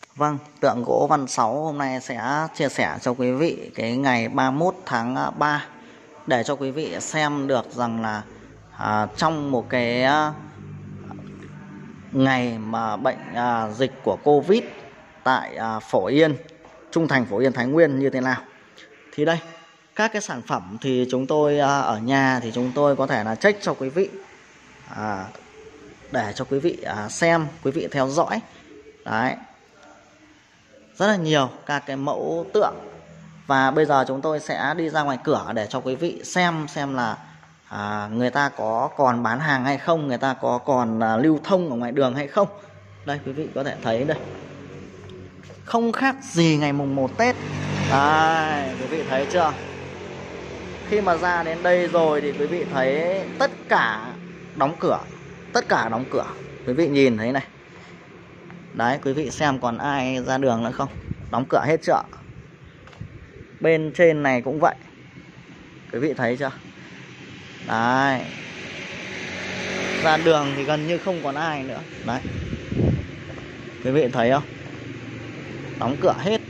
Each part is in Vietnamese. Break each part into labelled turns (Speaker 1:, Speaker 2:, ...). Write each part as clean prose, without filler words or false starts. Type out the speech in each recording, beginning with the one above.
Speaker 1: Vâng, tượng gỗ Văn Sáu hôm nay sẽ chia sẻ cho quý vị cái ngày 31 tháng 3 để cho quý vị xem được rằng là trong một cái ngày mà bệnh dịch của Covid tại Phổ Yên, Trung Thành, Phổ Yên, Thái Nguyên như thế nào. Thì đây, các cái sản phẩm thì chúng tôi ở nhà thì chúng tôi có thể là check cho quý vị để cho quý vị xem, quý vị theo dõi. Đấy, rất là nhiều các cái mẫu tượng. Và bây giờ chúng tôi sẽ đi ra ngoài cửa để cho quý vị xem là người ta có còn bán hàng hay không, người ta có còn lưu thông ở ngoài đường hay không. Đây, quý vị có thể thấy đây, không khác gì ngày mùng 1 Tết. Đây, quý vị thấy chưa? Khi mà ra đến đây rồi thì quý vị thấy tất cả đóng cửa. Tất cả đóng cửa. Quý vị nhìn thấy này. Đấy, quý vị xem còn ai ra đường nữa không? Đóng cửa hết chợ. Bên trên này cũng vậy. Quý vị thấy chưa? Đấy, ra đường thì gần như không còn ai nữa. Đấy, quý vị thấy không? Đóng cửa hết.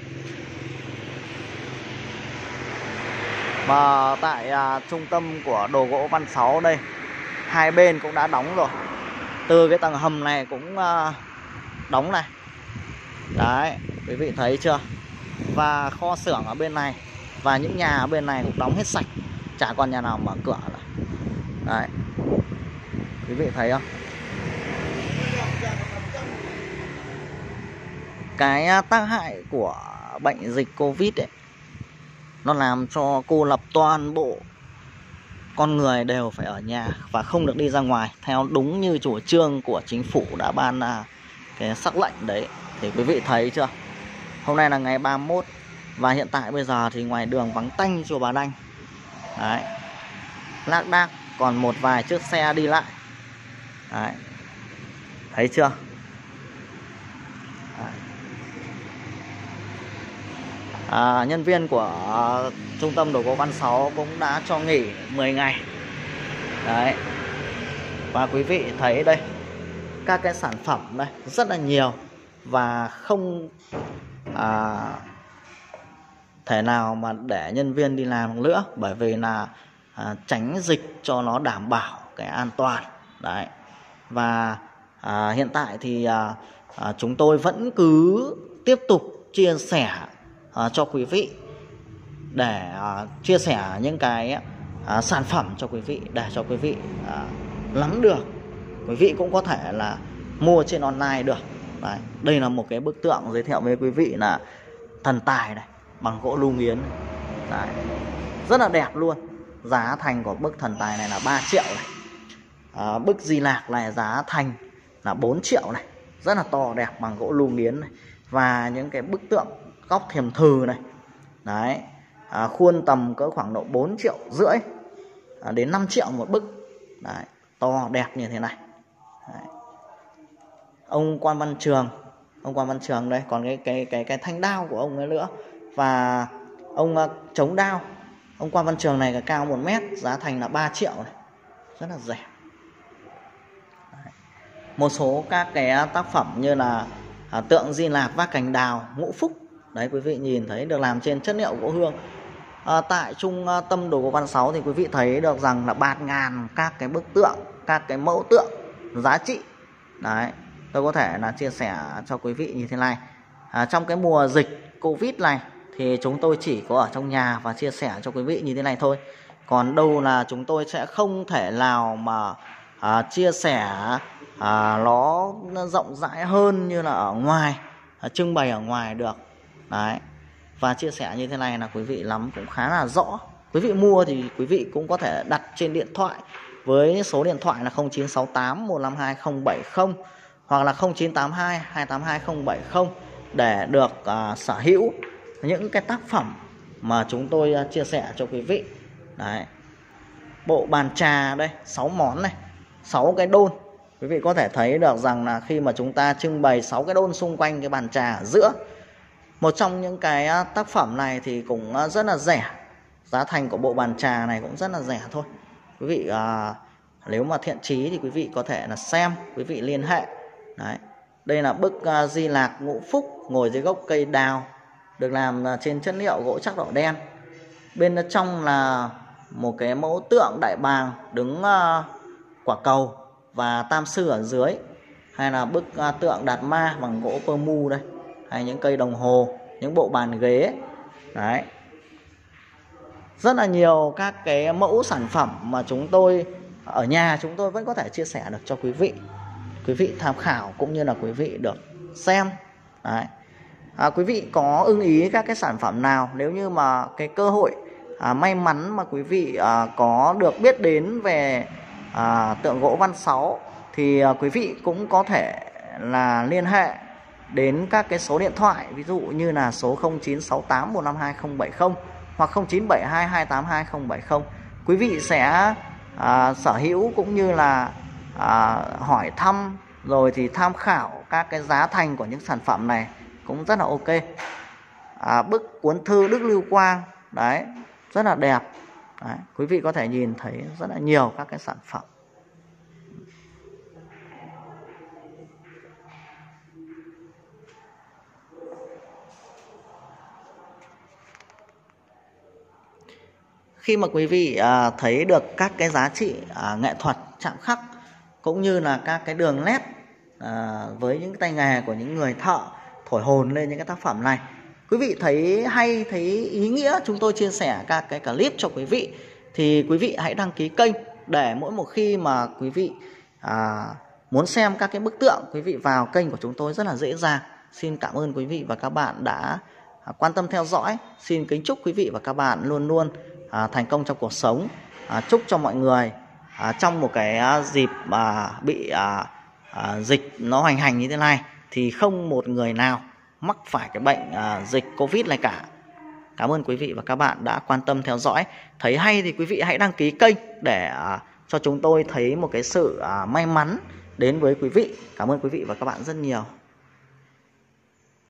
Speaker 1: Và tại trung tâm của đồ gỗ Văn Sáu đây, hai bên cũng đã đóng rồi. Từ cái tầng hầm này cũng đóng này. Đấy, quý vị thấy chưa? Và kho xưởng ở bên này và những nhà ở bên này cũng đóng hết sạch, chả còn nhà nào mở cửa nữa. Đấy, quý vị thấy không? Cái tác hại của bệnh dịch Covid ấy, nó làm cho cô lập toàn bộ con người đều phải ở nhà và không được đi ra ngoài theo đúng như chủ trương của chính phủ đã ban cái sắc lệnh đấy. Thì quý vị thấy chưa? Hôm nay là ngày 31 và hiện tại bây giờ thì ngoài đường vắng tanh chùa Bà Đanh. Đấy, lác đác còn một vài chiếc xe đi lại. Đấy, thấy chưa? Nhân viên của trung tâm đồ gỗ Văn Sáu cũng đã cho nghỉ 10 ngày. Đấy, và quý vị thấy đây, các cái sản phẩm đây rất là nhiều và không thể nào mà để nhân viên đi làm nữa, bởi vì là tránh dịch cho nó đảm bảo cái an toàn. Đấy, và hiện tại thì chúng tôi vẫn cứ tiếp tục chia sẻ cho quý vị để chia sẻ những cái sản phẩm cho quý vị, để cho quý vị nắm được. Quý vị cũng có thể là mua trên online được. Đấy, đây là một cái bức tượng giới thiệu với quý vị là thần tài này, bằng gỗ lưu nghiến. Đấy, rất là đẹp luôn. Giá thành của bức thần tài này là 3 triệu này. Bức Di Lạc này giá thành là 4 triệu này. Rất là to đẹp, bằng gỗ lưu nghiến này. Và những cái bức tượng góc Thiềm Thừ này. Đấy, khuôn tầm cỡ khoảng độ 4,5 triệu đến 5 triệu một bức. Đấy, to đẹp như thế này. Đấy, ông Quan Văn Trường đây, còn cái thanh đao của ông ấy nữa. Và ông chống đao, ông Quan Văn Trường này là cao 1 mét, giá thành là 3 triệu này. Rất là rẻ. Đấy, một số các cái tác phẩm như là tượng Di Lạc vác cành đào, Ngũ Phúc. Đấy, quý vị nhìn thấy được làm trên chất liệu gỗ hương. Tại trung tâm đồ gỗ Văn Sáu thì quý vị thấy được rằng là bạt ngàn các cái bức tượng, các cái mẫu tượng giá trị. Đấy, tôi có thể là chia sẻ cho quý vị như thế này. Trong cái mùa dịch Covid này thì chúng tôi chỉ có ở trong nhà và chia sẻ cho quý vị như thế này thôi. Còn đâu là chúng tôi sẽ không thể nào mà chia sẻ nó rộng rãi hơn như là ở ngoài, trưng bày ở ngoài được. Đấy, và chia sẻ như thế này là quý vị nắm cũng khá là rõ. Quý vị mua thì quý vị cũng có thể đặt trên điện thoại với số điện thoại là 0968 152 070 hoặc là 0982 282 070 để được sở hữu những cái tác phẩm mà chúng tôi chia sẻ cho quý vị. Đấy, bộ bàn trà đây, 6 món này, 6 cái đôn. Quý vị có thể thấy được rằng là khi mà chúng ta trưng bày 6 cái đôn xung quanh cái bàn trà ở giữa. Một trong những cái tác phẩm này thì cũng rất là rẻ. Giá thành của bộ bàn trà này cũng rất là rẻ thôi. Quý vị nếu mà thiện chí thì quý vị có thể là xem, quý vị liên hệ. Đấy, Đây là bức Di Lạc Ngũ Phúc ngồi dưới gốc cây đào, được làm trên chất liệu gỗ chắc đỏ đen. Bên trong là một cái mẫu tượng Đại Bàng đứng quả cầu và Tam Sư ở dưới, hay là bức tượng Đạt Ma bằng gỗ pơ mu đây, hay những cây đồng hồ, những bộ bàn ghế. Đấy, rất là nhiều các cái mẫu sản phẩm mà chúng tôi ở nhà chúng tôi vẫn có thể chia sẻ được cho quý vị tham khảo, cũng như là quý vị được xem. Đấy. Quý vị có ưng ý các cái sản phẩm nào, nếu như mà cái cơ hội may mắn mà quý vị có được biết đến về tượng gỗ Văn Sáu, thì quý vị cũng có thể là liên hệ đến các cái số điện thoại, ví dụ như là số 0968152070 hoặc 0972282070. Quý vị sẽ sở hữu cũng như là hỏi thăm rồi thì tham khảo các cái giá thành của những sản phẩm này cũng rất là ok. Bức cuốn thư Đức Lưu Quang đấy, rất là đẹp. Đấy, quý vị có thể nhìn thấy rất là nhiều các cái sản phẩm. Khi mà quý vị thấy được các cái giá trị nghệ thuật chạm khắc, cũng như là các cái đường nét với những tay nghề của những người thợ thổi hồn lên những cái tác phẩm này, quý vị thấy hay, thấy ý nghĩa chúng tôi chia sẻ các cái clip cho quý vị, thì quý vị hãy đăng ký kênh để mỗi một khi mà quý vị muốn xem các cái bức tượng, quý vị vào kênh của chúng tôi rất là dễ dàng. Xin cảm ơn quý vị và các bạn đã quan tâm theo dõi. Xin kính chúc quý vị và các bạn luôn luôn thành công trong cuộc sống. Chúc cho mọi người trong một cái dịp bị dịch nó hoành hành như thế này thì không một người nào mắc phải cái bệnh dịch Covid này cả. Cảm ơn quý vị và các bạn đã quan tâm theo dõi. Thấy hay thì quý vị hãy đăng ký kênh để cho chúng tôi thấy một cái sự may mắn đến với quý vị. Cảm ơn quý vị và các bạn rất nhiều.